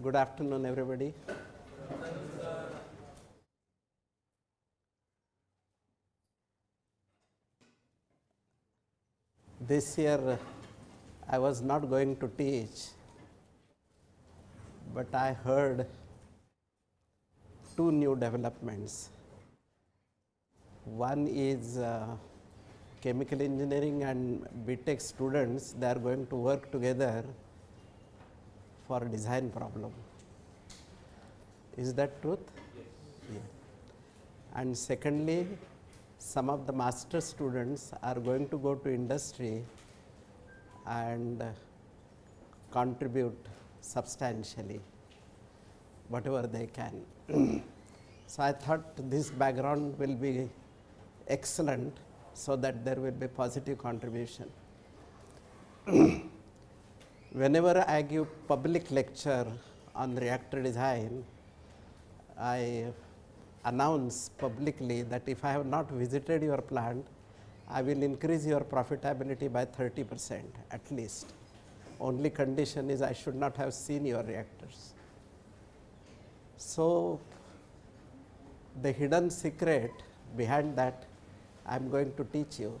Good afternoon, everybody. This year, I was not going to teach, but I heard two new developments. One is chemical engineering and BTech students, they are going to work together for a design problem. Is that truth? Yes. Yeah. And secondly, some of the master students are going to go to industry and contribute substantially, whatever they can. So I thought this background will be excellent so that there will be positive contribution. Whenever I give public lecture on reactor design, I announce publicly that if I have not visited your plant, I will increase your profitability by 30% at least. Only condition is I should not have seen your reactors. So the hidden secret behind that I am going to teach you.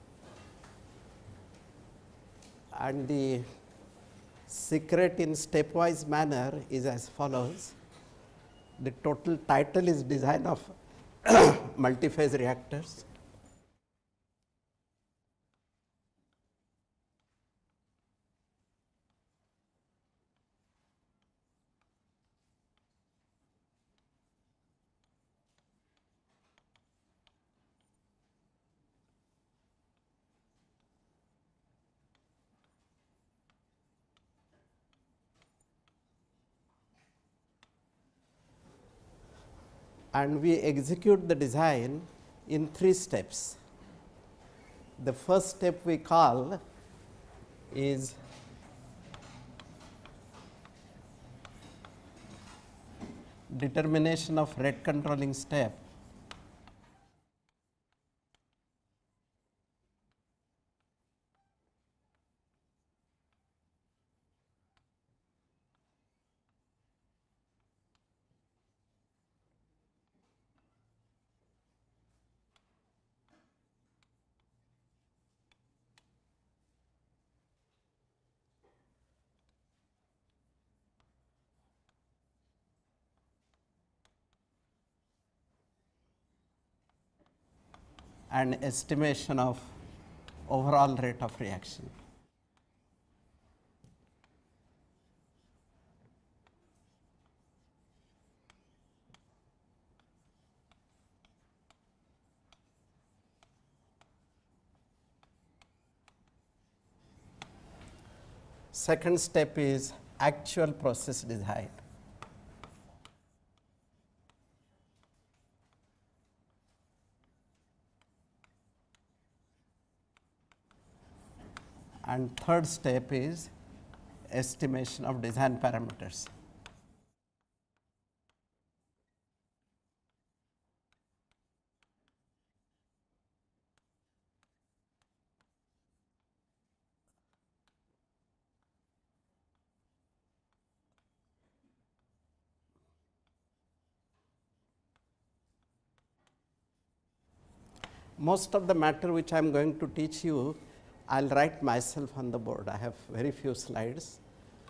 And the secret in stepwise manner is as follows. The total title is Design of Multiphase Reactors. And we execute the design in 3 steps. The first step we call is determination of rate controlling step. And estimation of overall rate of reaction. Second step is actual process design. And third step is estimation of design parameters. Most of the matter which I am going to teach you, I will write myself on the board. I have very few slides.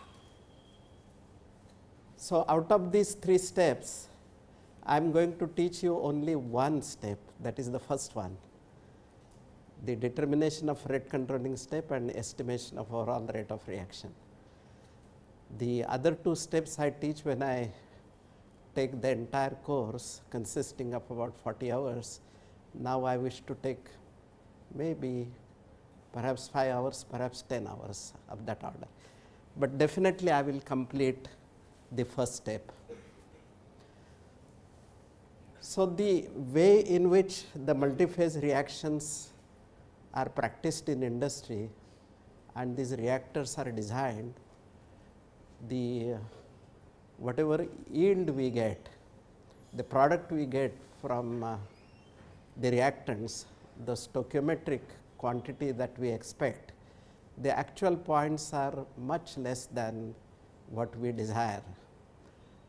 So out of these 3 steps, I am going to teach you only one step, that is the first one, the determination of rate controlling step and estimation of overall rate of reaction. The other 2 steps I teach when I take the entire course consisting of about 40 hours. Now I wish to take maybe perhaps 5 hours, perhaps 10 hours of that order. But definitely I will complete the first step. So the way in which the multiphase reactions are practiced in industry and these reactors are designed, the whatever yield we get, the product we get from the reactants, the stoichiometric quantity that we expect, the actual points are much less than what we desire.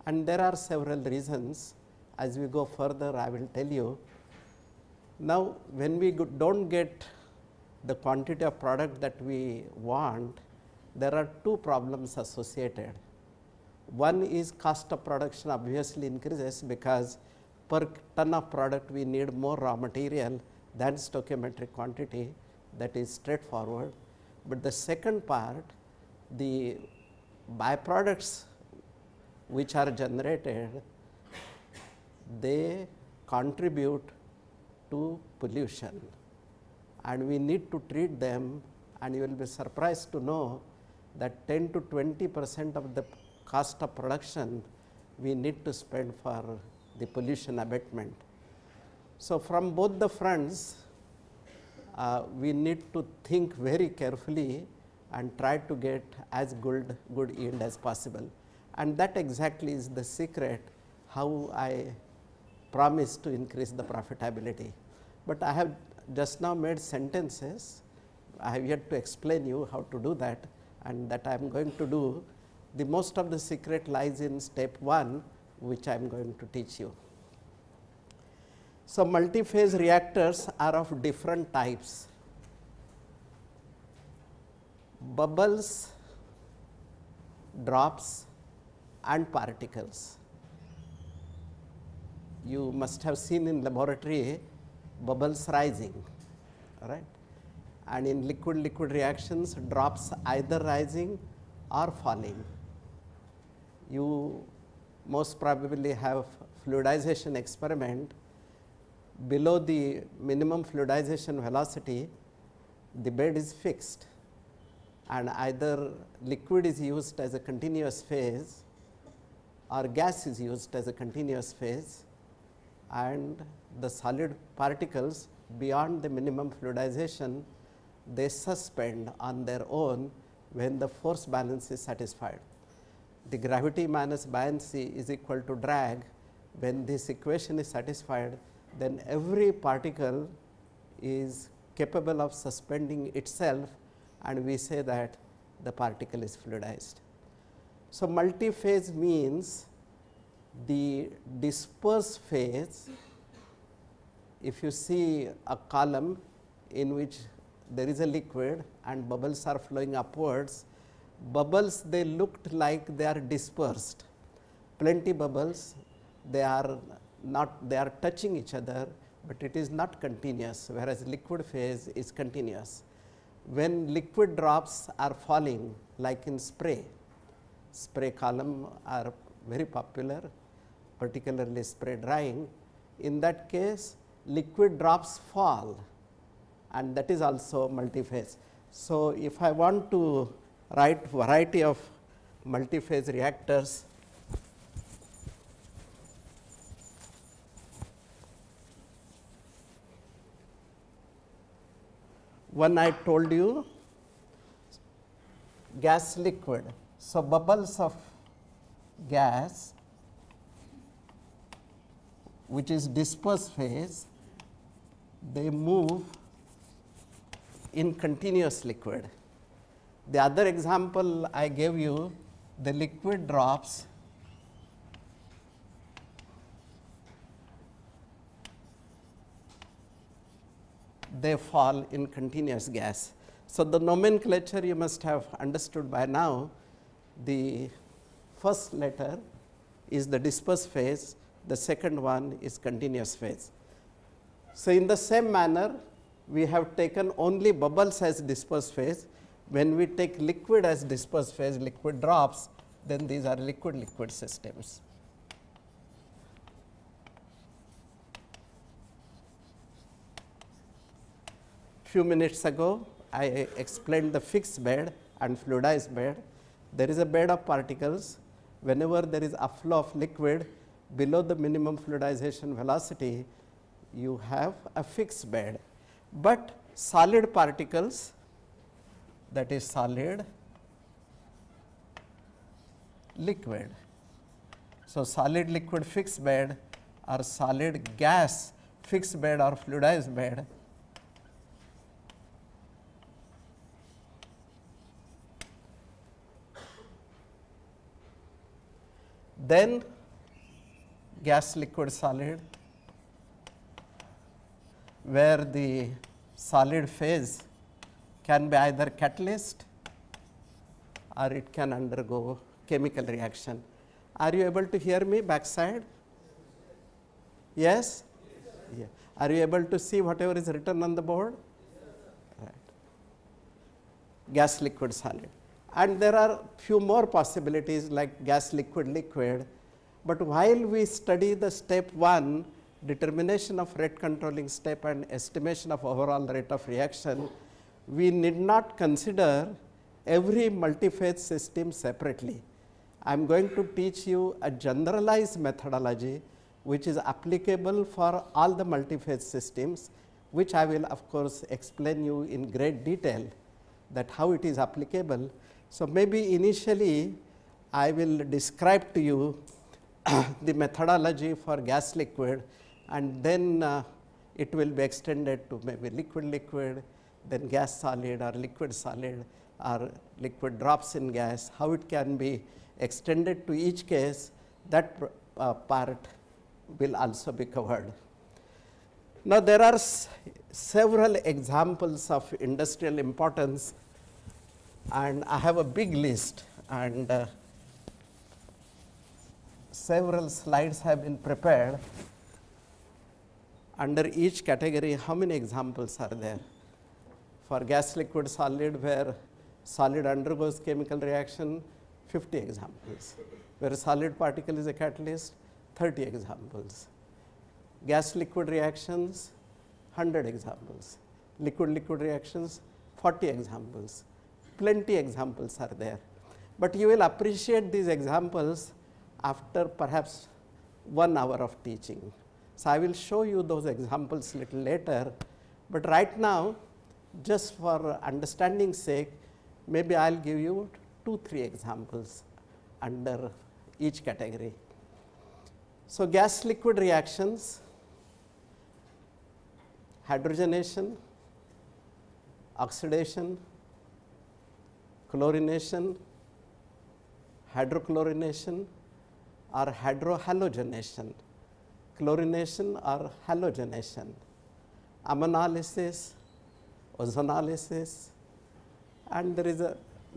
And there are several reasons. As we go further, I will tell you. Now, when we don't get the quantity of product that we want, there are two problems associated. One is cost of production obviously increases, because per ton of product we need more raw material than stoichiometric quantity. That is straightforward. But the second part, the byproducts which are generated, they contribute to pollution, and we need to treat them, and you will be surprised to know that 10 to 20% of the cost of production we need to spend for the pollution abatement. So, from both the fronts, we need to think very carefully and try to get as good yield as possible. And that exactly is the secret how I promise to increase the profitability. But I have just now made sentences. I have yet to explain you how to do that, and that I am going to do. The most of the secret lies in step 1, which I am going to teach you. So, multi-phase reactors are of different types. Bubbles, drops, and particles. You must have seen in laboratory bubbles rising, right? And in liquid-liquid reactions, drops either rising or falling. You most probably have fluidization experiment. Below the minimum fluidization velocity, the bed is fixed, and either liquid is used as a continuous phase or gas is used as a continuous phase, and the solid particles beyond the minimum fluidization, they suspend on their own when the force balance is satisfied. The gravity minus buoyancy is equal to drag. When this equation is satisfied, then every particle is capable of suspending itself, and we say that the particle is fluidized. So, multi-phase means the dispersed phase. If you see a column in which there is a liquid and bubbles are flowing upwards, bubbles, they looked like they are dispersed, plenty bubbles, they are not, they are touching each other, but it is not continuous, whereas liquid phase is continuous. When liquid drops are falling, like in spray column are very popular, particularly spray drying. In that case, liquid drops fall, and that is also multi-phase. So, if I want to write variety of multi-phase reactors, one I told you, gas liquid. So, bubbles of gas which is dispersed phase, they move in continuous liquid. The other example I gave you, the liquid drops they fall in continuous gas. So, the nomenclature you must have understood by now. The first letter is the dispersed phase, the second one is continuous phase. So, in the same manner, we have taken only bubbles as dispersed phase. When we take liquid as dispersed phase, liquid drops, then these are liquid-liquid systems. Few minutes ago, I explained the fixed bed and fluidized bed. There is a bed of particles. Whenever there is a flow of liquid below the minimum fluidization velocity, you have a fixed bed. But solid particles, that is solid, liquid. So, solid liquid fixed bed or solid gas fixed bed or fluidized bed, then gas, liquid, solid, where the solid phase can be either catalyst or it can undergo chemical reaction. Are you able to hear me backside? Yes? Yeah. Are you able to see whatever is written on the board? Right. Gas, liquid, solid. And there are few more possibilities like gas, liquid, liquid. But while we study the step 1, determination of rate controlling step and estimation of overall rate of reaction, we need not consider every multiphase system separately. I am going to teach you a generalized methodology which is applicable for all the multiphase systems, which I will of course explain you in great detail that how it is applicable. So, maybe initially I will describe to you the methodology for gas liquid, and then it will be extended to maybe liquid liquid, then gas solid or liquid solid or liquid drops in gas, how it can be extended to each case, that part will also be covered. Now, there are several examples of industrial importance, and I have a big list, and several slides have been prepared. Under each category, how many examples are there? For gas, liquid, solid, where solid undergoes chemical reaction, 50 examples. Where a solid particle is a catalyst, 30 examples. Gas, liquid reactions, 100 examples. Liquid, liquid reactions, 40 examples. Plenty examples are there. But you will appreciate these examples after perhaps 1 hour of teaching. So, I will show you those examples little later, but right now, just for understanding sake, maybe I will give you 2-3 examples under each category. So, gas liquid reactions, hydrogenation, oxidation, chlorination, hydrochlorination or hydrohalogenation, chlorination or halogenation, ammonolysis, ozonolysis, and there is a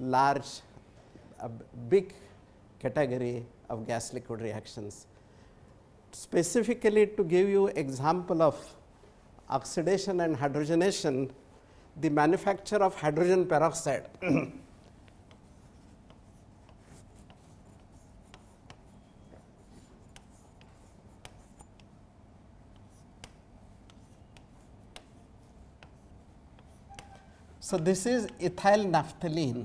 big category of gas liquid reactions. Specifically to give you example of oxidation and hydrogenation, the manufacture of hydrogen peroxide so this is ethyl naphthalene.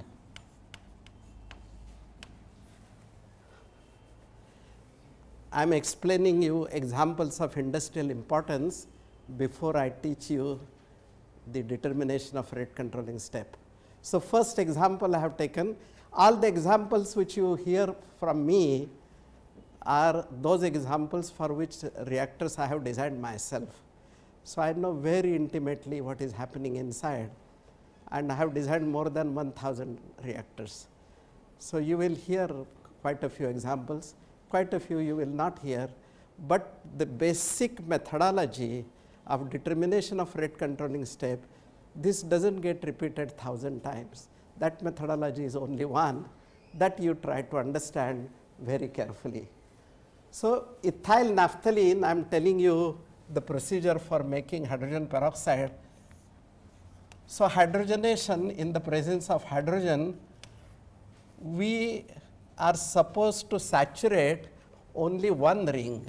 I am explaining you examples of industrial importance before I teach you the determination of rate controlling step. So, first example I have taken, all the examples which you hear from me are those examples for which reactors I have designed myself. So, I know very intimately what is happening inside, and I have designed more than 1000 reactors. So, you will hear quite a few examples, quite a few you will not hear, but the basic methodology of determination of rate controlling step, this does not get repeated 1000 times. That methodology is only one that you try to understand very carefully. So, ethyl naphthalene, I am telling you the procedure for making hydrogen peroxide. So, hydrogenation, in the presence of hydrogen, we are supposed to saturate only one ring.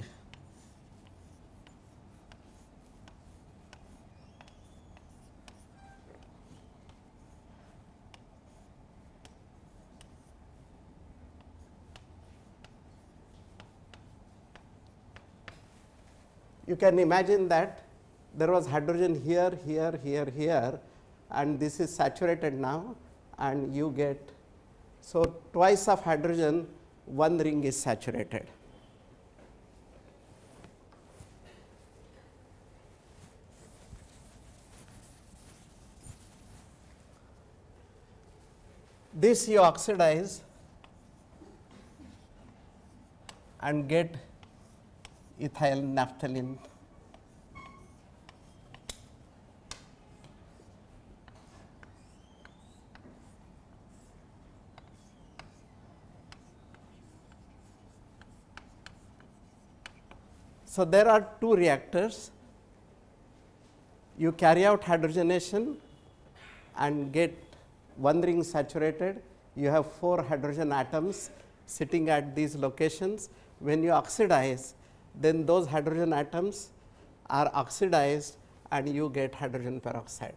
You can imagine that there was hydrogen here, here, here, here, and this is saturated now, and you get, so twice of hydrogen, one ring is saturated. This you oxidize and get ethyl naphthalene. So, there are two reactors. You carry out hydrogenation and get one ring saturated. You have 4 hydrogen atoms sitting at these locations. When you oxidize, then those hydrogen atoms are oxidized and you get hydrogen peroxide.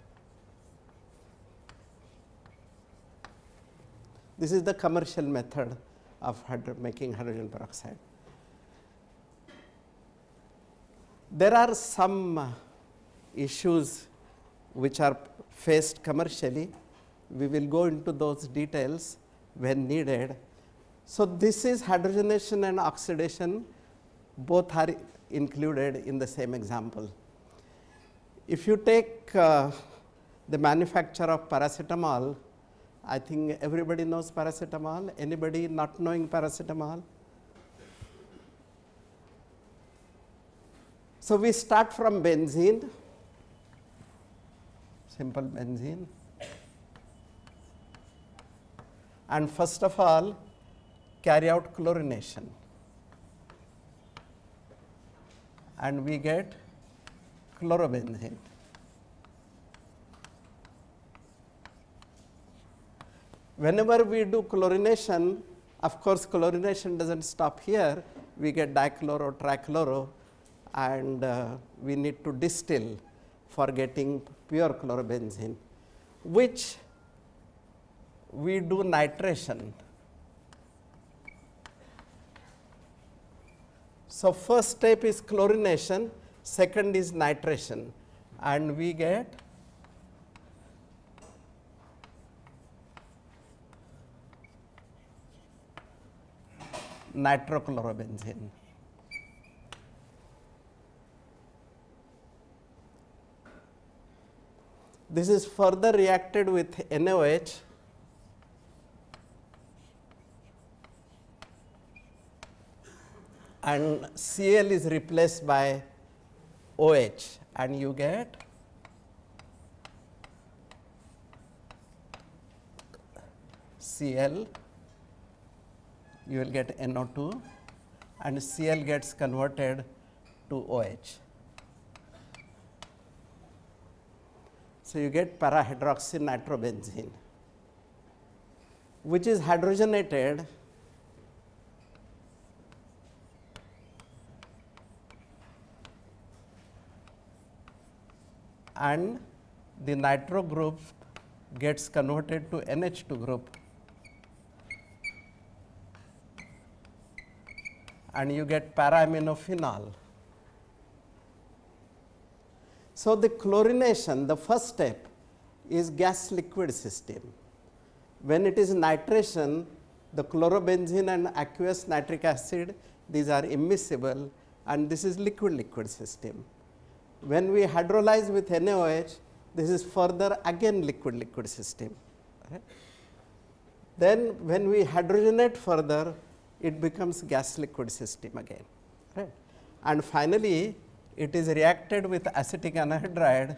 This is the commercial method of making hydrogen peroxide. There are some issues which are faced commercially. We will go into those details when needed. So, this is hydrogenation and oxidation, both are included in the same example. If you take the manufacture of paracetamol, I think everybody knows paracetamol. Anybody not knowing paracetamol? So, we start from benzene, simple benzene, and first of all carry out chlorination, and we get chlorobenzene. Whenever we do chlorination, of course, chlorination does not stop here, we get dichloro, trichloro, and we need to distill for getting pure chlorobenzene, which we do nitration. So, first step is chlorination, second is nitration, and we get nitrochlorobenzene. This is further reacted with NaOH and Cl is replaced by OH, and you get Cl, you will get NO2, and Cl gets converted to OH. So, you get para-hydroxynitrobenzene, which is hydrogenated and the nitro group gets converted to NH2 group, and you get para-aminophenol. So, the chlorination, the first step is gas liquid system. When it is nitration, the chlorobenzene and aqueous nitric acid, these are immiscible, and this is liquid system. When we hydrolyze with NaOH, this is further again liquid system. Right? Then when we hydrogenate further, it becomes gas liquid system again. Right? And finally, it is reacted with acetic anhydride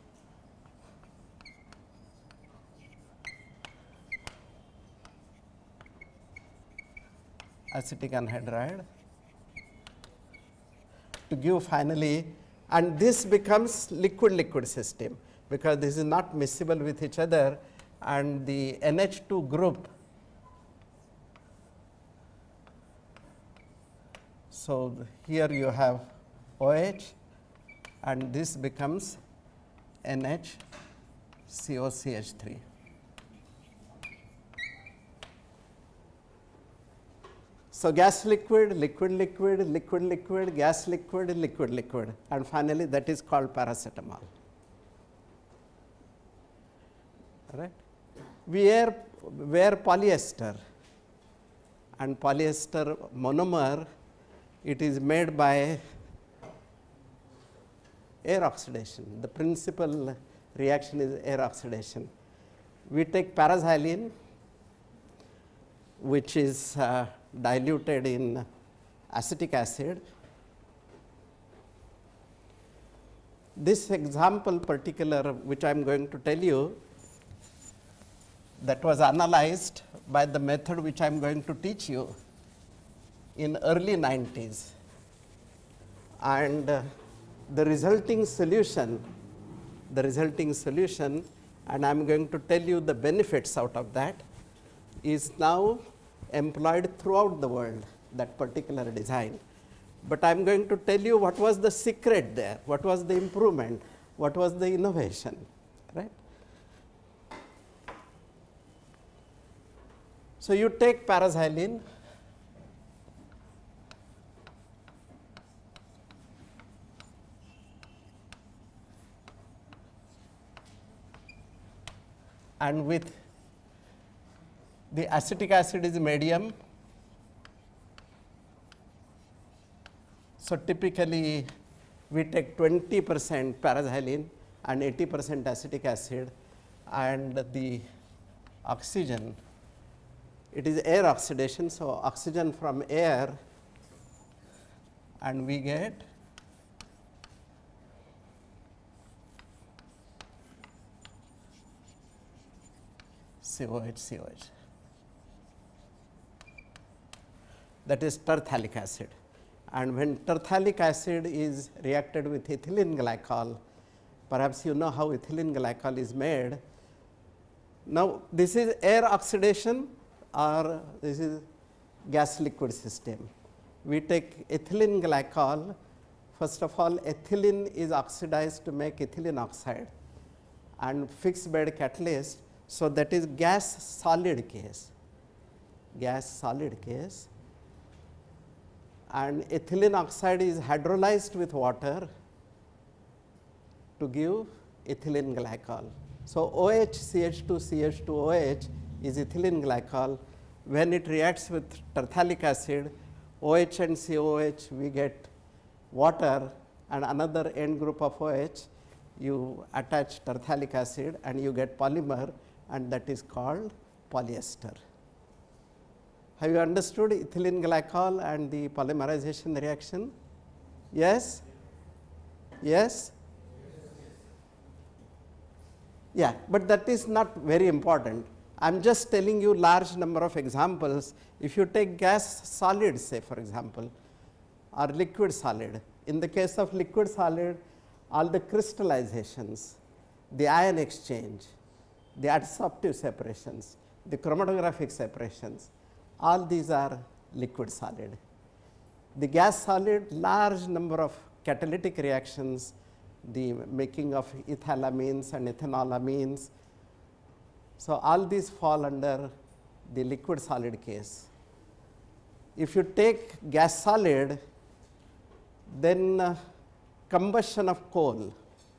to give finally, and this becomes liquid system, because this is not miscible with each other, and the NH2 group. So, here you have OH, and this becomes NHCOCH3. So, gas liquid, gas liquid, and finally, that is called paracetamol. Right? We wear polyester, and polyester monomer, it is made by air oxidation. The principal reaction is air oxidation. We take paraxylene, which is diluted in acetic acid, this example particular which I am going to tell you, that was analyzed by the method which I am going to teach you in early 90s, and the resulting solution, and I am going to tell you the benefits out of that, is now employed throughout the world, that particular design. But I am going to tell you what was the secret there, what was the improvement, what was the innovation, right. So, you take paraxylene, and with the acetic acid is medium. So, typically we take 20% paraxylene and 80% acetic acid, and the oxygen, it is air oxidation. So, oxygen from air, and we get COH. That is tertiary acid. And when tertiary acid is reacted with ethylene glycol, perhaps you know how ethylene glycol is made. Now, this is air oxidation or this is gas liquid system. We take ethylene glycol. First of all, ethylene is oxidized to make ethylene oxide and fixed bed catalyst. So, that is gas solid case, and ethylene oxide is hydrolyzed with water to give ethylene glycol. So, OH CH2 CH2OH is ethylene glycol. When it reacts with tertiary acid, OH and COH, we get water and another end group of OH, you attach tertiary acid and you get polymer, and that is called polyester. Have you understood ethylene glycol and the polymerization reaction? Yes? Yes? Yeah, but that is not very important. I am just telling you large number of examples. If you take gas solid, say for example, or liquid solid, in the case of liquid solid, all the crystallizations, the ion exchange, the adsorptive separations, the chromatographic separations, all these are liquid solid. The gas solid, large number of catalytic reactions, the making of ethylamines and ethanolamines. So, all these fall under the liquid solid case. If you take gas solid, then combustion of coal,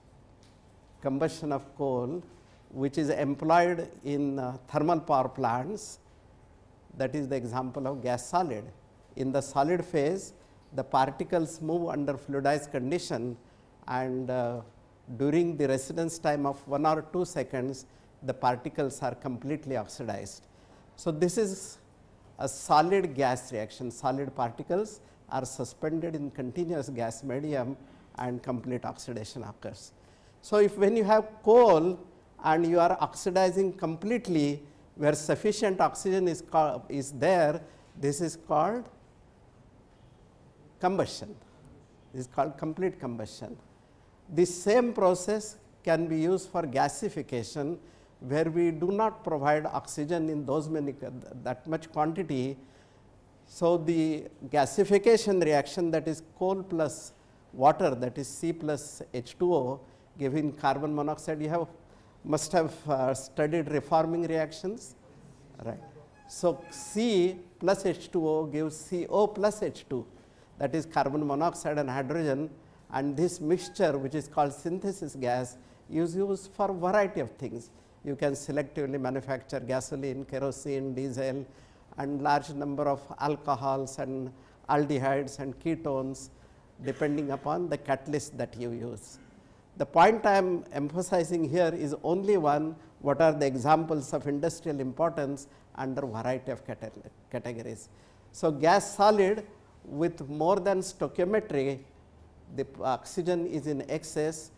which is employed in thermal power plants, that is the example of gas solid. In the solid phase, the particles move under fluidized condition, and during the residence time of 1 or 2 seconds, the particles are completely oxidized. So, this is a solid gas reaction. Solid particles are suspended in continuous gas medium and complete oxidation occurs. So, if when you have coal and you are oxidizing completely where sufficient oxygen is there, this is called combustion. This is called complete combustion. This same process can be used for gasification, where we do not provide oxygen in that much quantity. So, the gasification reaction, that is coal plus water, that is C plus H2O, giving carbon monoxide. You must have studied reforming reactions, right. So, C plus H2O gives CO plus H2, that is carbon monoxide and hydrogen, and this mixture, which is called synthesis gas, is used for a variety of things. You can selectively manufacture gasoline, kerosene, diesel, and large number of alcohols and aldehydes and ketones, depending upon the catalyst that you use. The point I am emphasizing here is only one, what are the examples of industrial importance under variety of categories. So, gas solid with more than stoichiometry, the oxygen is in excess,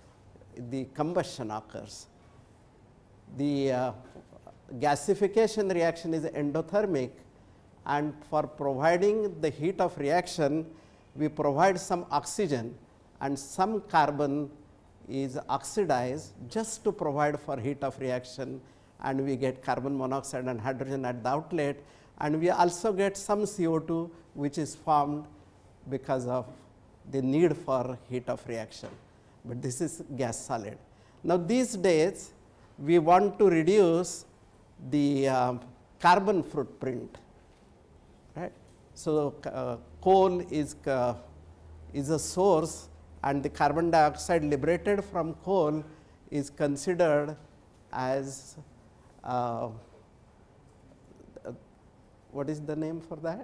the combustion occurs. The gasification reaction is endothermic, and for providing the heat of reaction, we provide some oxygen and some carbon is oxidized just to provide for heat of reaction, and we get carbon monoxide and hydrogen at the outlet, and we also get some CO2 which is formed because of the need for heat of reaction, but this is gas solid. Now, these days we want to reduce the carbon footprint, right. So, coal is a source, and the carbon dioxide liberated from coal is considered as what is the name for that?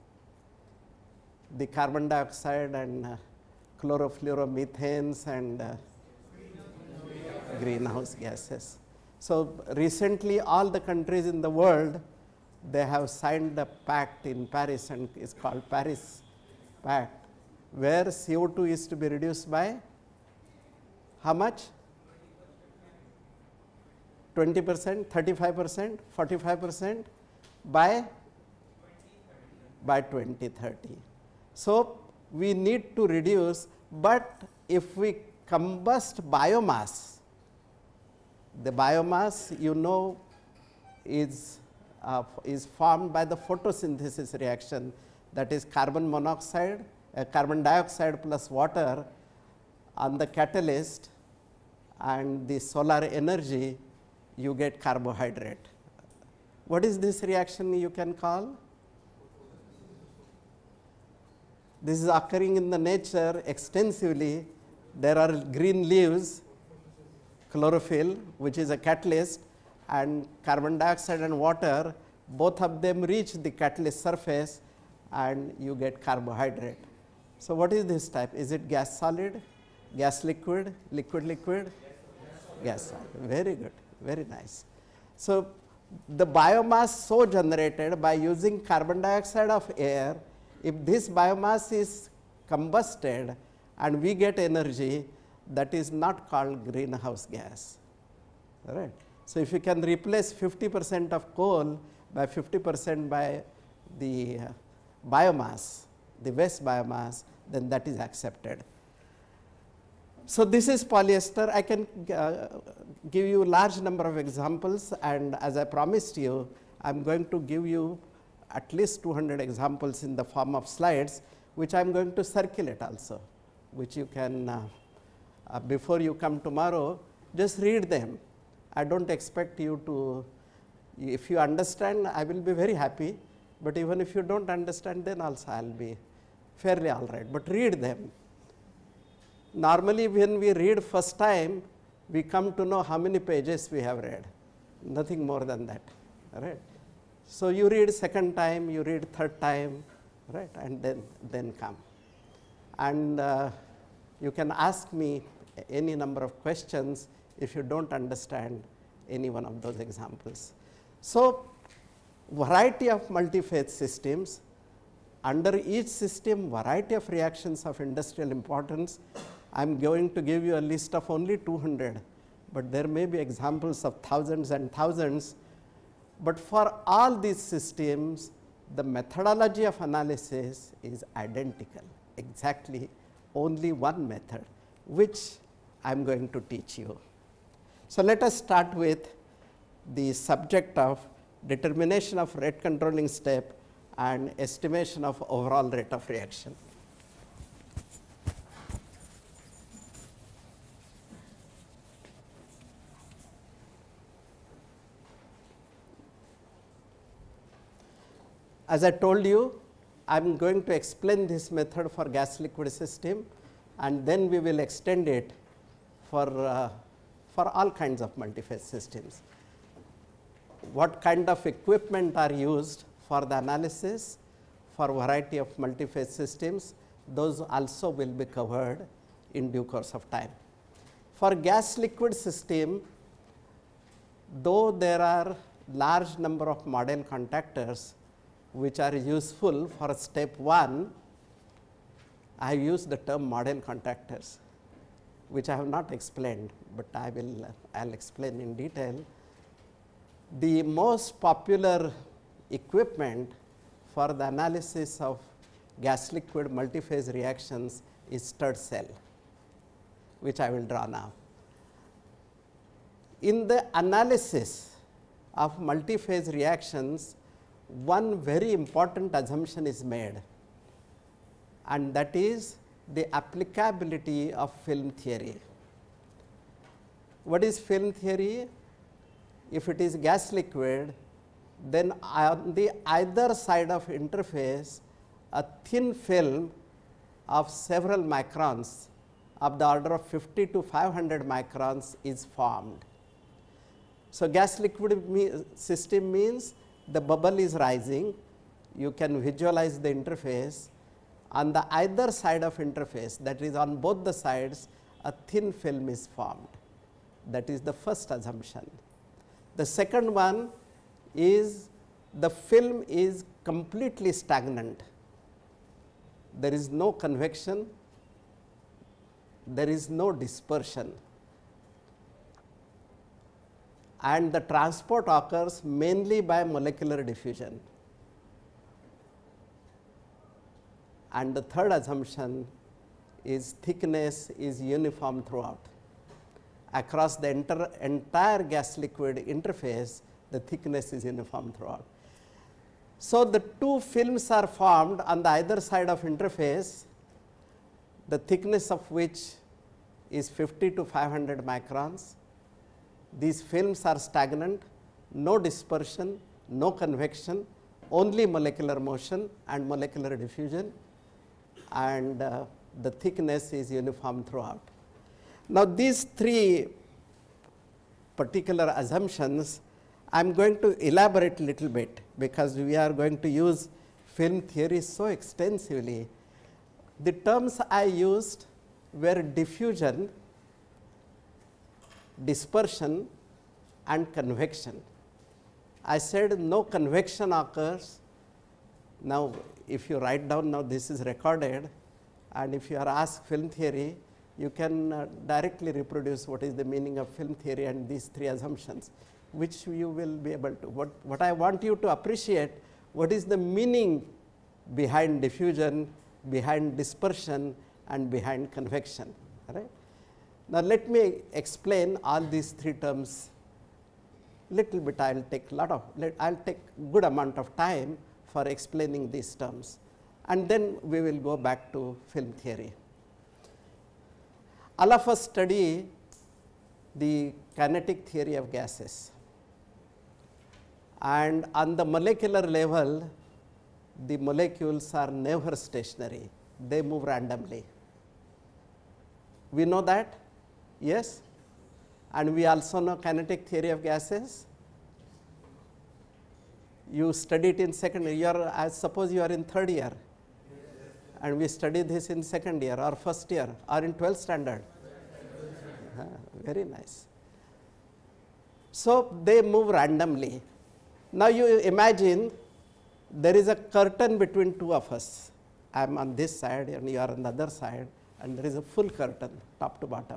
The carbon dioxide and chlorofluoromethanes and greenhouse gases. So, recently all the countries in the world, they have signed a pact in Paris, and is called Paris Pact, where CO2 is to be reduced by how much? 20%, 35%, 45% by 2030. So, we need to reduce, but if we combust biomass, the biomass you know is formed by the photosynthesis reaction, that is carbon monoxide, carbon dioxide plus water on the catalyst and the solar energy, you get carbohydrate. What is this reaction you can call? This is occurring in the nature extensively. There are green leaves, chlorophyll, which is a catalyst, and carbon dioxide and water, both of them reach the catalyst surface and you get carbohydrate. So, what is this type? Is it gas solid, gas liquid, liquid liquid? Gas solid. Very good, very nice. So, the biomass so generated by using carbon dioxide of air, if this biomass is combusted and we get energy, that is not called greenhouse gas. All right. So, if you can replace 50% of coal by 50% by the biomass, the waste biomass, then that is accepted. So, this is polyester. I can give you large number of examples, and as I promised you, I am going to give you at least 200 examples in the form of slides, which I am going to circulate also, which you can before you come tomorrow, just read them. I do not expect you to, if you understand, I will be very happy, but even if you do not understand, then also I will be fairly all right, but read them. Normally, when we read first time, we come to know how many pages we have read, nothing more than that, all right. So, you read second time, you read third time, right, and then come. And you can ask me any number of questions if you do not understand any one of those examples. So, variety of multiphase systems, under each system variety of reactions of industrial importance. I am going to give you a list of only 200, but there may be examples of thousands and thousands. But for all these systems, the methodology of analysis is identical, exactly only one method, which I am going to teach you. So, let us start with the subject of determination of rate controlling step and estimation of overall rate of reaction. As I told you, I am going to explain this method for gas liquid system, and then we will extend it for all kinds of multiphase systems. What kind of equipment are used for the analysis for variety of multiphase systems, those also will be covered in due course of time. For gas liquid system, though there are large number of model contactors which are useful for step 1, I use the term model contactors. which I have not explained, but I'll explain in detail. The most popular equipment for the analysis of gas liquid multiphase reactions is stirred cell, which I will draw now. In the analysis of multiphase reactions, one very important assumption is made, and that is the applicability of film theory. What is film theory? If it is gas liquid, then on the either side of interface, a thin film of several microns of the order of 50 to 500 microns is formed. So, gas liquid system means the bubble is rising, you can visualize the interface. On the either side of interface, that is on both the sides, a thin film is formed. That is the first assumption. The second one is the film is completely stagnant. There is no convection, there is no dispersion, and the transport occurs mainly by molecular diffusion. And the third assumption is thickness is uniform throughout. Across the entire gas liquid interface, the thickness is uniform throughout. So, the two films are formed on the either side of interface, the thickness of which is 50 to 500 microns. These films are stagnant, no dispersion, no convection, only molecular motion and molecular diffusion, and the thickness is uniform throughout. Now, these three particular assumptions I am going to elaborate a little bit, because we are going to use film theory so extensively. The terms I used were diffusion, dispersion and convection. I said no convection occurs. Now, if you write down, now this is recorded, and if you are asked film theory, you can directly reproduce what is the meaning of film theory and these three assumptions, which you will be able to. What I want you to appreciate, what is the meaning behind diffusion, behind dispersion and behind convection. Right? Now, let me explain all these three terms little bit. I will take good amount of time for explaining these terms, and then we will go back to film theory. All of us study the kinetic theory of gases, and on the molecular level, the molecules are never stationary, they move randomly. We know that, yes, and we also know kinetic theory of gases. You studied in second year, I suppose you are in third year, and we studied this in second year or first year or in 12th standard. Very nice. So, they move randomly. Now, you imagine there is a curtain between two of us. I am on this side and you are on the other side, and there is a full curtain top to bottom.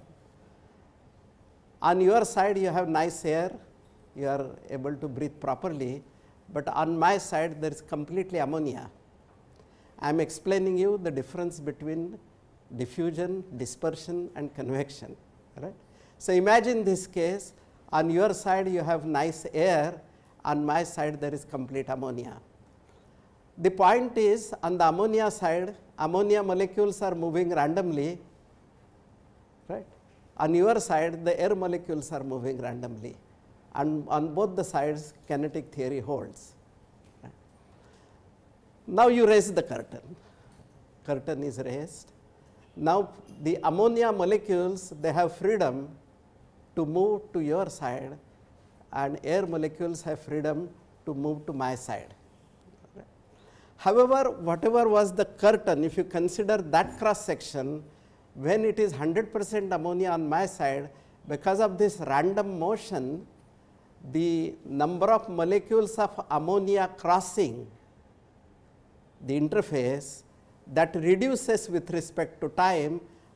On your side you have nice air, you are able to breathe properly, but on my side there is completely ammonia. I am explaining you the difference between diffusion, dispersion and convection. Right? So, imagine this case, on your side you have nice air, on my side there is complete ammonia. The point is, on the ammonia side, ammonia molecules are moving randomly, right? On your side, the air molecules are moving randomly, and on both the sides kinetic theory holds. Right? Now, you raise the curtain is raised. Now, the ammonia molecules, they have freedom to move to your side, and air molecules have freedom to move to my side. Right? However, whatever was the curtain, if you consider that cross section, when it is 100% ammonia on my side, because of this random motion, the number of molecules of ammonia crossing the interface, that reduces with respect to time,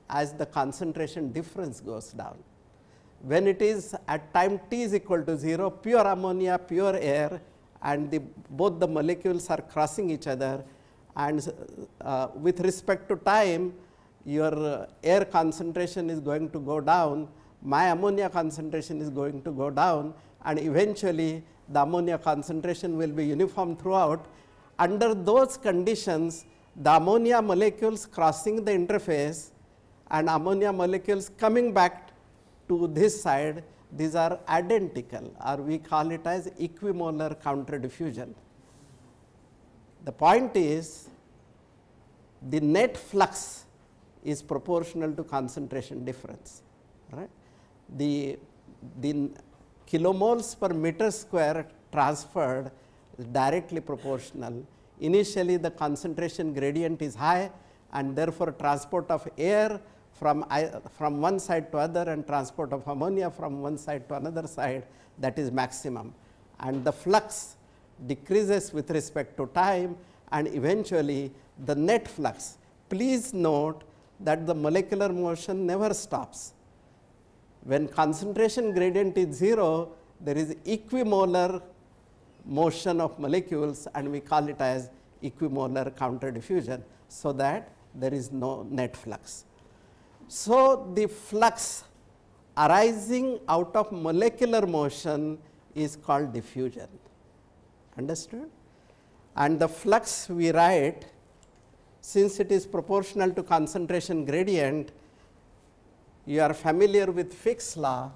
as the concentration difference goes down. When it is at time t is equal to 0, pure ammonia, pure air, and both the molecules are crossing each other, and with respect to time, your air concentration is going to go down, my ammonia concentration is going to go down, and eventually the ammonia concentration will be uniform throughout. Under those conditions, the ammonia molecules crossing the interface and ammonia molecules coming back to this side, these are identical, or we call it as equimolar counter diffusion. The point is, the net flux is proportional to concentration difference, right? The kilomoles per meter square transferred is directly proportional. Initially, the concentration gradient is high, and therefore, transport of air from one side to other and transport of ammonia from one side to another side, that is maximum. And the flux decreases with respect to time, and eventually the net flux. Please note that the molecular motion never stops. When concentration gradient is 0, there is equimolar motion of molecules, and we call it as equimolar counter diffusion, so that there is no net flux. So, the flux arising out of molecular motion is called diffusion, understood? And the flux we write, since it is proportional to concentration gradient, you are familiar with Fick's law.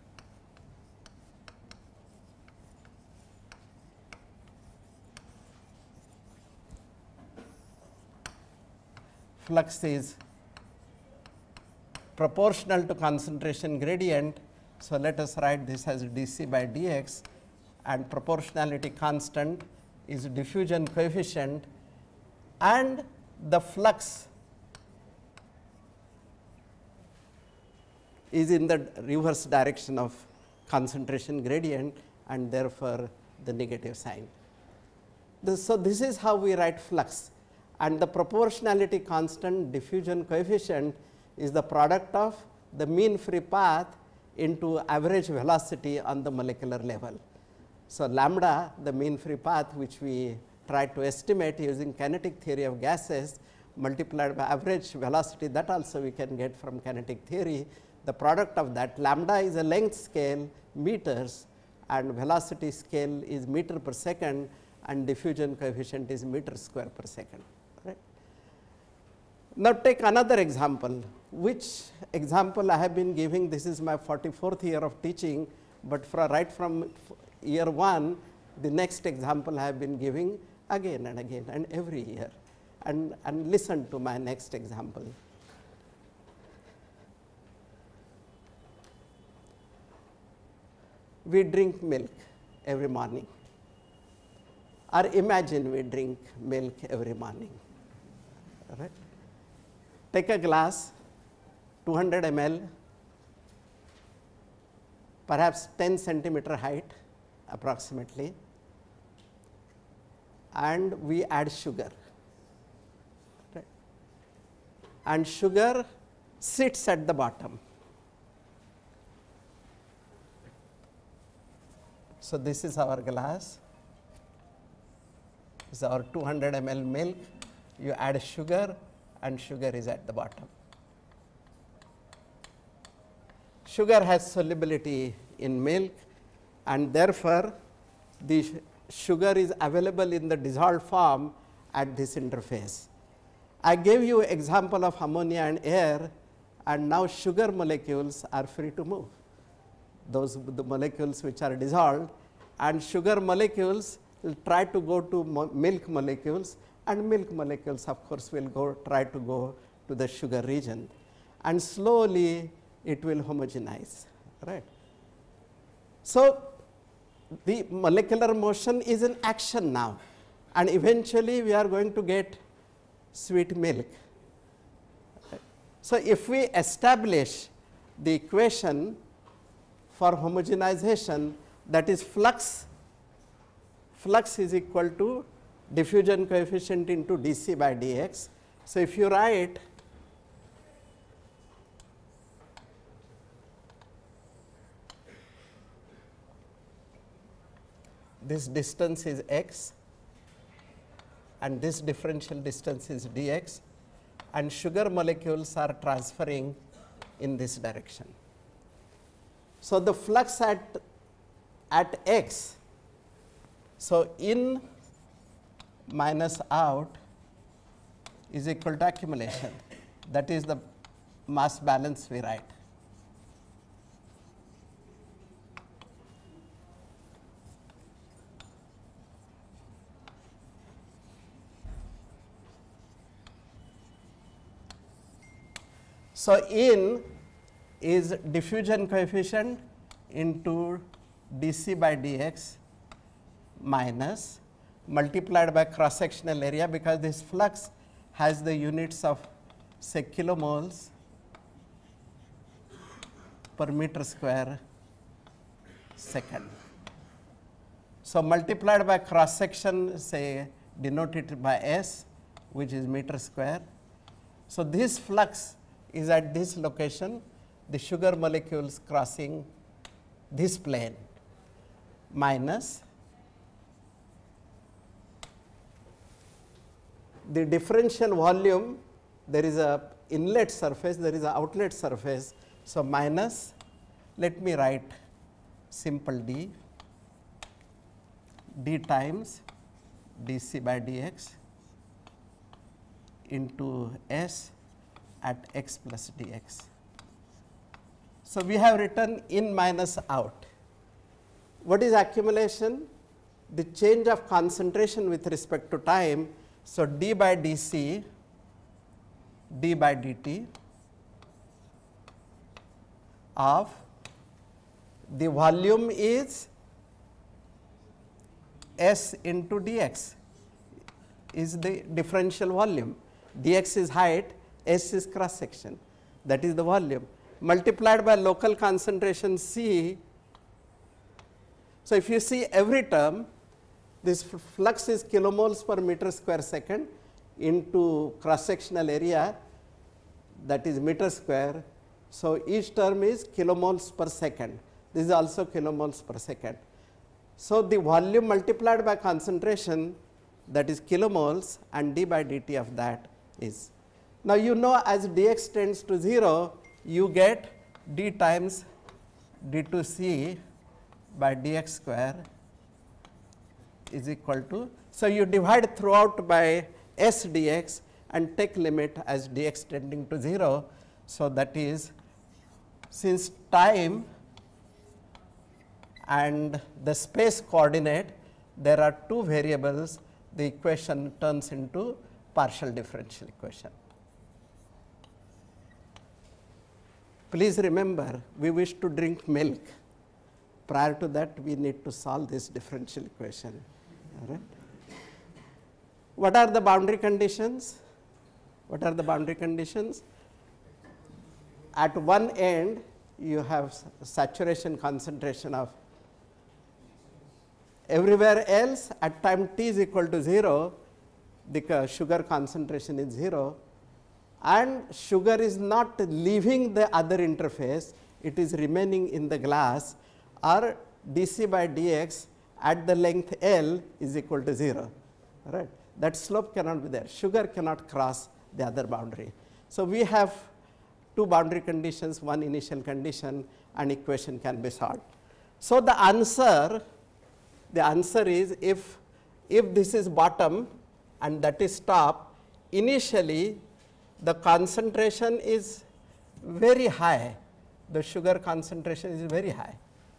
Flux is proportional to concentration gradient. So, let us write this as dC by dx, and proportionality constant is diffusion coefficient, and the flux is in the reverse direction of concentration gradient, and therefore, the negative sign. So, this is how we write flux, and the proportionality constant diffusion coefficient is the product of the mean free path into average velocity on the molecular level. So, lambda, the mean free path, which we try to estimate using kinetic theory of gases, multiplied by average velocity, that also we can get from kinetic theory. The product of that, lambda is a length scale, meters, and velocity scale is meter per second, and diffusion coefficient is meter square per second. Right? Now, take another example. Which example I have been giving? This is my 44th year of teaching, but right from year 1, the next example I have been giving again and again and every year. And listen to my next example. We drink milk every morning, or imagine we drink milk every morning. Right? Take a glass, 200 ml, perhaps 10 centimeter height approximately, and we add sugar. Right? And sugar sits at the bottom. So, this is our glass, this is our 200 ml milk, you add sugar, and sugar is at the bottom. Sugar has solubility in milk, and therefore, the sugar is available in the dissolved form at this interface. I gave you example of ammonia and air, and now sugar molecules are free to move. Those the molecules which are dissolved, and sugar molecules will try to go to milk molecules, and milk molecules of course will try to go to the sugar region, and slowly it will homogenize, right. So, the molecular motion is in action now, and eventually we are going to get sweet milk. So, if we establish the equation for homogenization, that is flux is equal to diffusion coefficient into dC by dx. So, if you write this distance is x and this differential distance is dx, and sugar molecules are transferring in this direction. So, the flux at x, so in minus out is equal to accumulation. That is the mass balance we write. So, in is diffusion coefficient into dc by dx minus multiplied by cross sectional area, because this flux has the units of say kilomoles per meter square second. So, multiplied by cross section, say denoted by S, which is meter square. So, this flux is at this location, the sugar molecules crossing this plane, minus the differential volume. There is a inlet surface, there is a outlet surface. So, minus, let me write simple d, d times dc by dx into S at x plus dx. So, we have written in minus out. What is accumulation? The change of concentration with respect to time. So, d by dc, d by dt of the volume is S into dx, is the differential volume. Dx is height, S is cross section, that is the volume, multiplied by local concentration C. So, if you see every term, this flux is kilomoles per meter square second into cross sectional area, that is meter square. So, each term is kilomoles per second, this is also kilomoles per second. So, the volume multiplied by concentration, that is kilomoles, and d by dt of that is. Now, you know as dx tends to 0, you get d times d2c by dx square is equal to. So, you divide throughout by s dx and take limit as dx tending to 0. So, that is, since time and the space coordinate, there are two variables, the equation turns into partial differential equation. Please remember, we wish to drink milk. Prior to that, we need to solve this differential equation. All right. What are the boundary conditions? What are the boundary conditions? At one end, you have saturation concentration of. Everywhere else, at time t is equal to 0, the sugar concentration is 0, and sugar is not leaving the other interface, it is remaining in the glass, or dc by dx at the length L is equal to 0, right. That slope cannot be there, sugar cannot cross the other boundary. So, we have two boundary conditions, one initial condition, and equation can be solved. So, the answer is, if this is bottom and that is top, initially the concentration is very high, the sugar concentration is very high.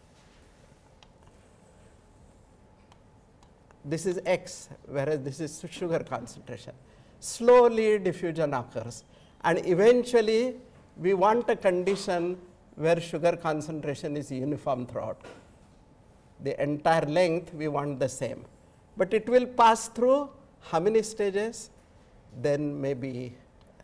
This is x, whereas this is sugar concentration. Slowly diffusion occurs, and eventually we want a condition where sugar concentration is uniform throughout. The entire length we want the same, but it will pass through how many stages? Then maybe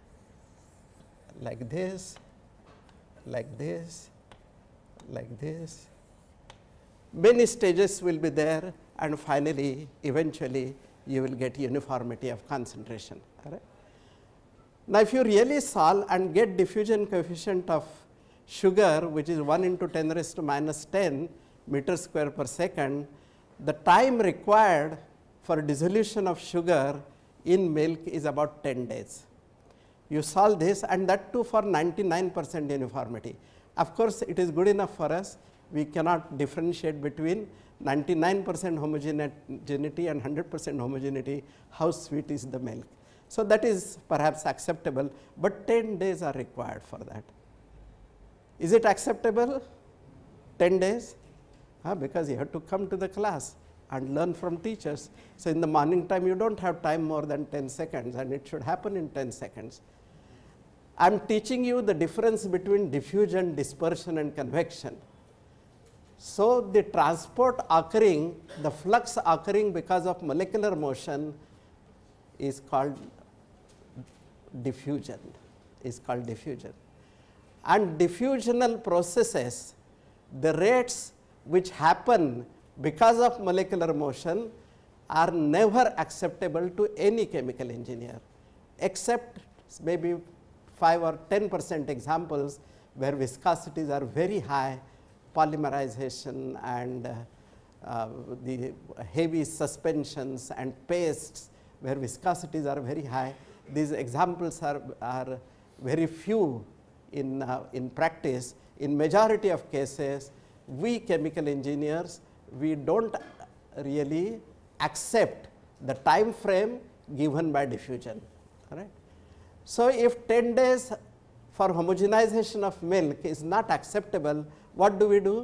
like this, like this, like this. Many stages will be there, and finally, eventually, you will get uniformity of concentration. All right? Now, if you really solve and get diffusion coefficient of sugar, which is 1 into 10 raised to minus 10 meter square per second, the time required for dissolution of sugar in milk is about 10 days. You solve this, and that too for 99% uniformity. Of course, it is good enough for us. We cannot differentiate between 99% homogeneity and 100% homogeneity, how sweet is the milk. So, that is perhaps acceptable, but 10 days are required for that. Is it acceptable? 10 days? Because you have to come to the class and learn from teachers. So, in the morning time you do not have time more than 10 seconds, and it should happen in 10 seconds. I am teaching you the difference between diffusion, dispersion and convection. So, the transport occurring, the flux occurring because of molecular motion is called diffusion, And diffusional processes, the rates which happen because of molecular motion are never acceptable to any chemical engineer, except maybe 5 or 10% examples where viscosities are very high, polymerization and the heavy suspensions and pastes where viscosities are very high. These examples are very few in practice. In majority of cases, we chemical engineers, we do not really accept the time frame given by diffusion. Right? So, if 10 days for homogenization of milk is not acceptable, what do we do?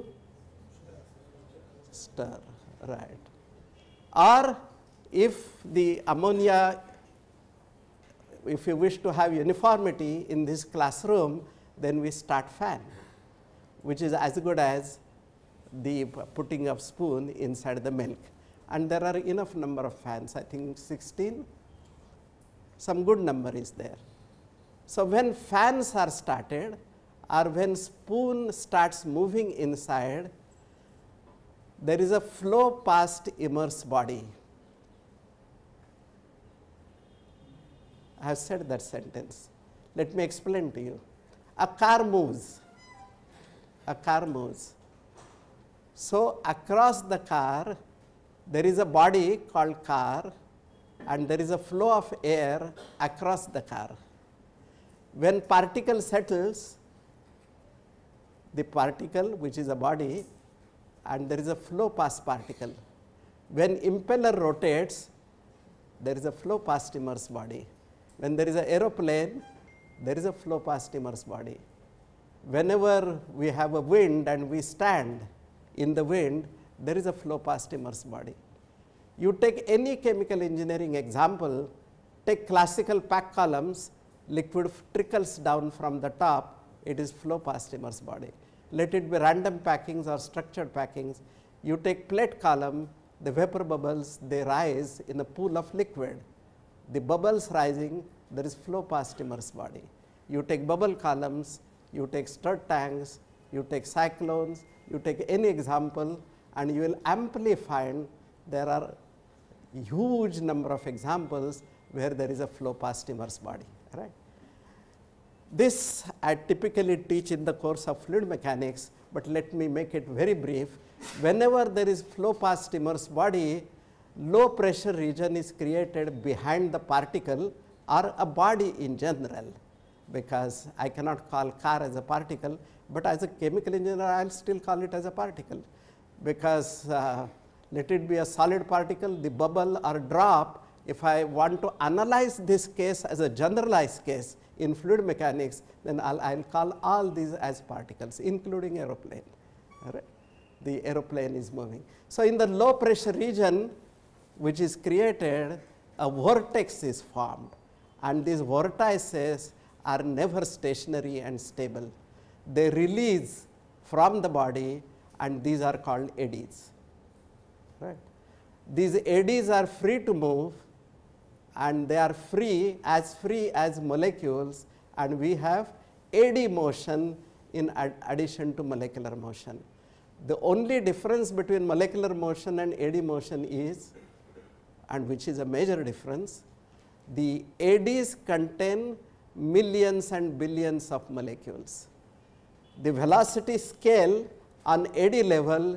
Stir, right. Or if the ammonia, if you wish to have uniformity in this classroom, then we start fan, which is as good as the putting of spoon inside the milk. And there are enough number of fans, I think 16, some good number is there. So, when fans are started or when spoon starts moving inside, there is a flow past immersed body. I have said that sentence. Let me explain to you. A car moves. So, across the car, there is a body called car, and there is a flow of air across the car. When particle settles, the particle which is a body, and there is a flow past particle. When impeller rotates, there is a flow past immersed body. When there is an aeroplane, there is a flow past immersed body. Whenever we have a wind and we stand in the wind, there is a flow past immersed body. You take any chemical engineering example, take classical pack columns, liquid trickles down from the top, it is flow past immersed body. Let it be random packings or structured packings. You take plate column, the vapor bubbles, they rise in a pool of liquid. The bubbles rising, there is flow past immersed body. You take bubble columns, you take stirred tanks, you take cyclones, you take any example, and you will amply find there are huge number of examples where there is a flow past immersed body. Right? This I typically teach in the course of fluid mechanics, but let me make it very brief. Whenever there is flow past immersed body, low pressure region is created behind the particle or a body in general, because I cannot call car as a particle, but as a chemical engineer I will still call it as a particle, because let it be a solid particle, the bubble or drop. If I want to analyze this case as a generalized case in fluid mechanics, then I'll call all these as particles, including aeroplane. Right? The aeroplane is moving. So, in the low pressure region which is created, a vortex is formed, and these vortices are never stationary and stable. They release from the body, and these are called eddies. Right? These eddies are free to move, and they are free as molecules, and we have eddy motion in addition to molecular motion. The only difference between molecular motion and eddy motion is, and which is a major difference, the eddies contain millions and billions of molecules. The velocity scale on eddy level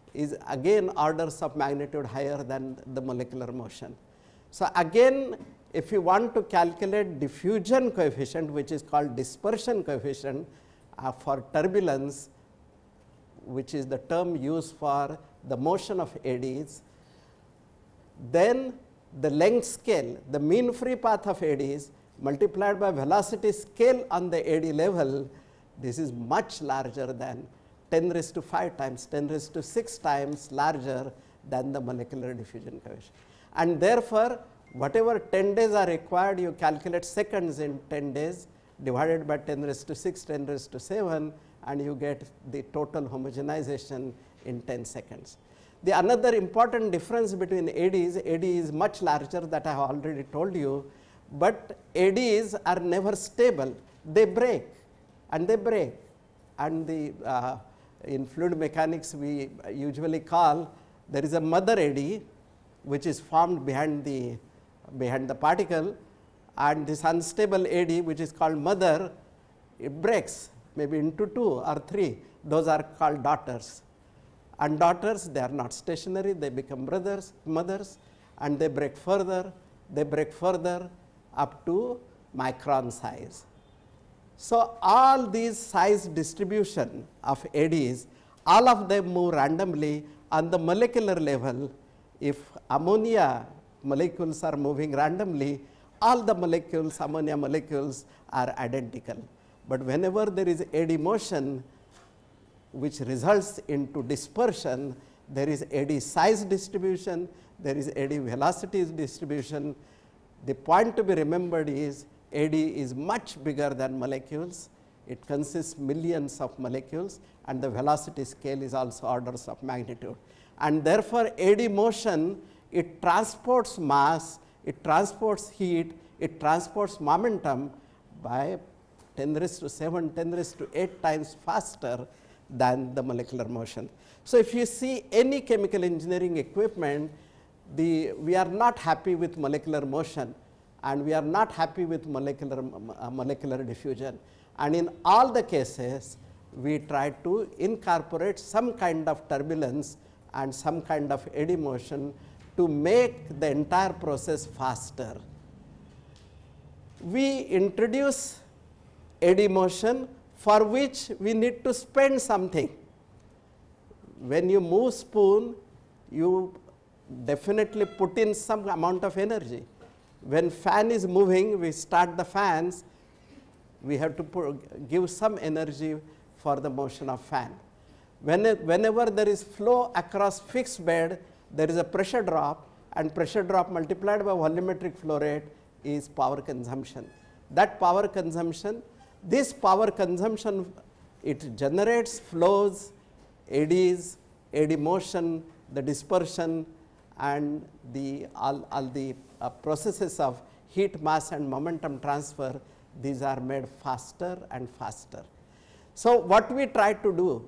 is again orders of magnitude higher than the molecular motion. So again, if you want to calculate diffusion coefficient, which is called dispersion coefficient for turbulence, which is the term used for the motion of eddies, then the length scale, the mean free path of eddies multiplied by velocity scale on the eddy level, this is much larger than 10 raised to 5 times, 10 raised to 6 times larger than the molecular diffusion coefficient. And therefore, whatever 10 days are required, you calculate seconds in 10 days divided by 10 raised to 6, 10 raised to 7, and you get the total homogenization in 10 seconds. The another important difference between eddies, eddy is much larger, that I have already told you, but eddies are never stable. They break and they break. And in fluid mechanics, we usually call, there is a mother eddy which is formed behind the particle, and this unstable eddy which is called mother, it breaks maybe into 2 or 3. Those are called daughters. And daughters, they are not stationary, they become mothers, and they break further up to micron size. So all these size distribution of eddies, all of them move randomly on the molecular level. If ammonia molecules are moving randomly, all the molecules, ammonia molecules, are identical. But whenever there is eddy motion, which results into dispersion, there is eddy size distribution, there is eddy velocity distribution. The point to be remembered is eddy is much bigger than molecules. It consists millions of molecules, and the velocity scale is also orders of magnitude. And therefore, eddy motion, it transports mass, it transports heat, it transports momentum by 10 raised to 7, 10 raised to 8 times faster than the molecular motion. So if you see any chemical engineering equipment, we are not happy with molecular motion, and we are not happy with molecular diffusion. And in all the cases, we try to incorporate some kind of turbulence and some kind of eddy motion to make the entire process faster. We introduce eddy motion, for which we need to spend something. When you move spoon, you definitely put in some amount of energy. When fan is moving, we start the fans, we have to give some energy for the motion of fan. Whenever there is flow across fixed bed, there is a pressure drop, and pressure drop multiplied by volumetric flow rate is power consumption. That power consumption, this power consumption, it generates flows, eddies, eddy motion, the dispersion, and all the processes of heat, mass, and momentum transfer. These are made faster and faster. So what we try to do,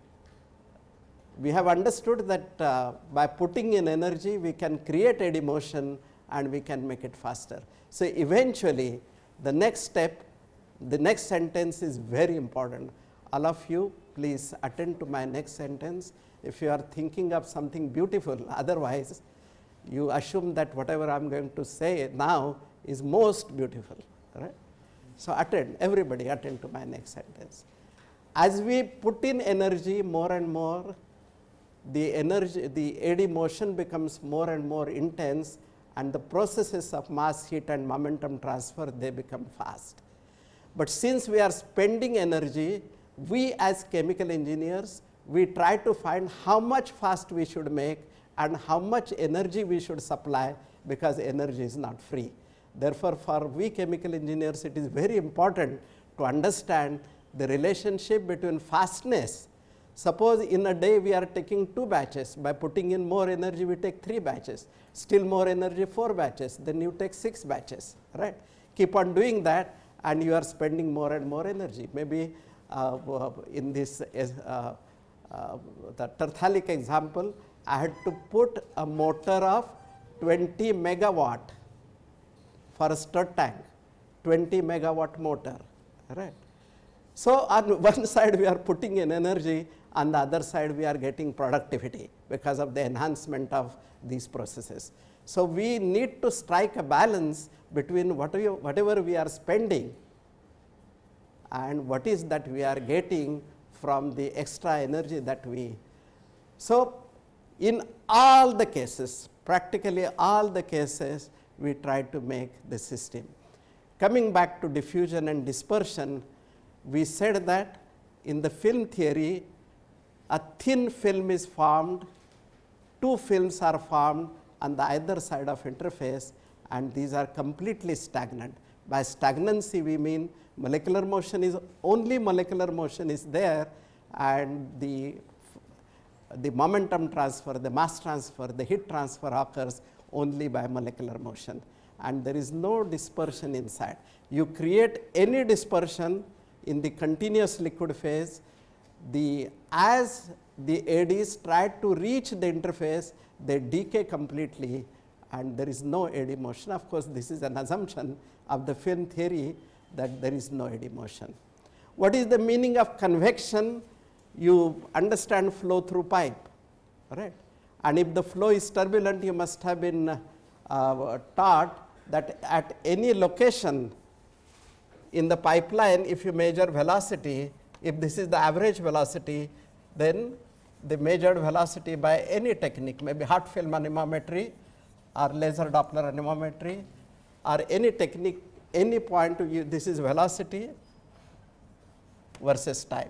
we have understood that by putting in energy, we can create eddy motion and we can make it faster. So eventually, the next step, the next sentence is very important. All of you, please attend to my next sentence if you are thinking of something beautiful. Otherwise, you assume that whatever I am going to say now is most beautiful. Right? So attend, everybody attend to my next sentence. As we put in energy more and more, the eddy motion becomes more and more intense, and the processes of mass, heat, and momentum transfer, they become fast. But since we are spending energy, we as chemical engineers, we try to find how much fast we should make and how much energy we should supply, because energy is not free. Therefore, for we chemical engineers, it is very important to understand the relationship between fastness. Suppose in a day we are taking 2 batches, by putting in more energy we take 3 batches, still more energy 4 batches, then you take 6 batches, right? Keep on doing that and you are spending more and more energy. Maybe in this the terthalic example, I had to put a motor of 20 megawatt for a stirred tank, 20 megawatt motor, right? So on one side we are putting in energy, on the other side we are getting productivity. because of the enhancement of these processes. So, we need to strike a balance between whatever we are spending and what is that we are getting from the extra energy that we. So, in all the cases, practically all the cases, we try to make the system. Coming back to diffusion and dispersion, we said that in the film theory, a thin film is formed, two films are formed on the either side of interface, and these are completely stagnant. By stagnancy, we mean molecular motion is only molecular motion is there, and the momentum transfer, the mass transfer, the heat transfer occurs only by molecular motion, and there is no dispersion inside. You create any dispersion in the continuous liquid phase, as the eddies try to reach the interface, they decay completely and there is no eddy motion. Of course, this is an assumption of the film theory that there is no eddy motion. What is the meaning of convection? You understand flow through pipe, right? And if the flow is turbulent, you must have been taught that at any location in the pipeline, if you measure velocity, if this is the average velocity, then the measured velocity by any technique, maybe hot film anemometry or laser Doppler anemometry or any technique, any point of view, this is velocity versus time.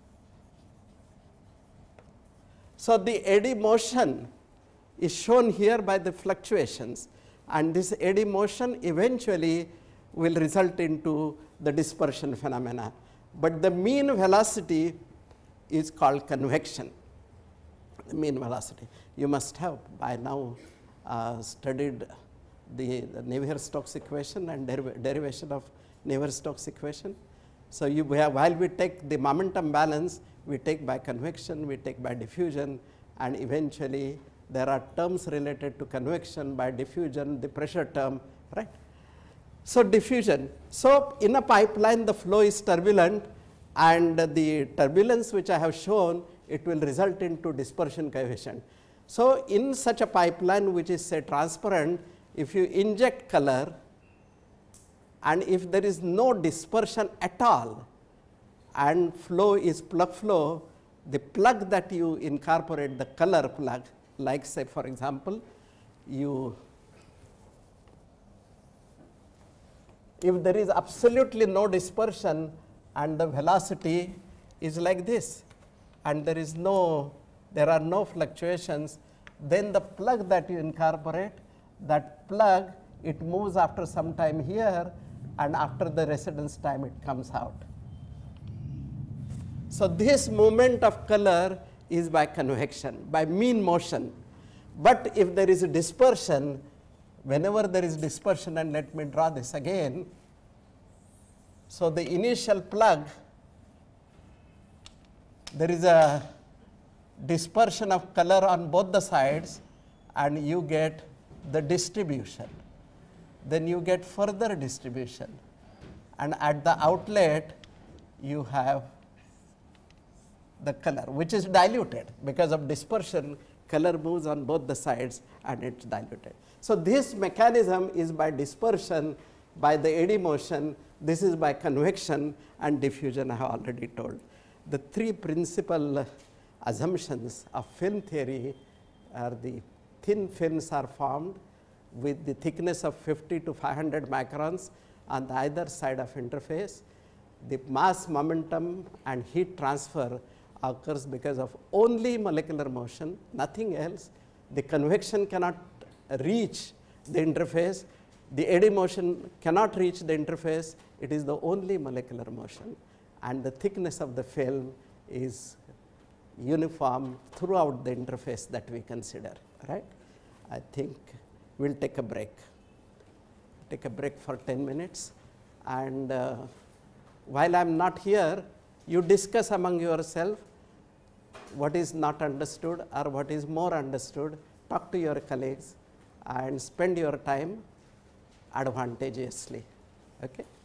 So, the eddy motion is shown here by the fluctuations, and this eddy motion eventually will result into the dispersion phenomena. But the mean velocity is called convection, the mean velocity. You must have by now studied the Navier-Stokes equation and derivation of Navier-Stokes equation. So, while we take the momentum balance, we take by convection, we take by diffusion, and eventually there are terms related to convection, by diffusion, the pressure term, right. So, diffusion. So, in a pipeline the flow is turbulent, and the turbulence which I have shown, it will result into dispersion coefficient. So, in such a pipeline which is say transparent, if you inject color and if there is no dispersion at all and flow is plug flow, the plug that you incorporate, the color plug, like say for example, if there is absolutely no dispersion and the velocity is like this and there are no fluctuations, then the plug that you incorporate, that plug, it moves after some time here, and after the residence time it comes out. So, this movement of color is by convection, by mean motion. But if there is a dispersion, whenever there is dispersion, and let me draw this again. So, the initial plug, there is a dispersion of color on both the sides and you get the distribution. Then you get further distribution, and at the outlet you have the color which is diluted because of dispersion. Color moves on both the sides and it's diluted. So, this mechanism is by dispersion, by the eddy motion, this is by convection, and diffusion I have already told. The three principal assumptions of film theory are the thin films are formed with the thickness of 50 to 500 microns on the either side of interface. The mass, momentum and heat transfer occurs because of only molecular motion, nothing else. The convection cannot reach the interface, the eddy motion cannot reach the interface, it is the only molecular motion, and the thickness of the film is uniform throughout the interface that we consider, right. I think we will take a break for 10 minutes, and while I am not here, you discuss among yourself what is not understood or what is more understood, talk to your colleagues and spend your time advantageously. Okay.